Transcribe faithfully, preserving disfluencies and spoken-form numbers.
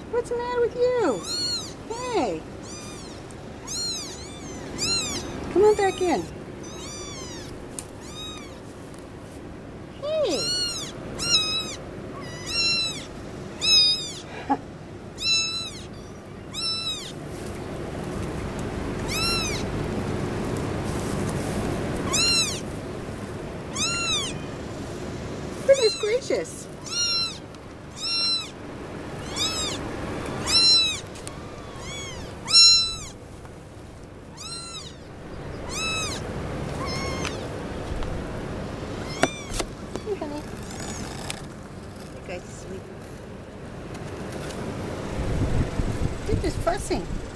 What's the matter with you? Hey. Come on back in. Hey. Goodness gracious. Hey, honey. You guys are sweet. They're just fussing.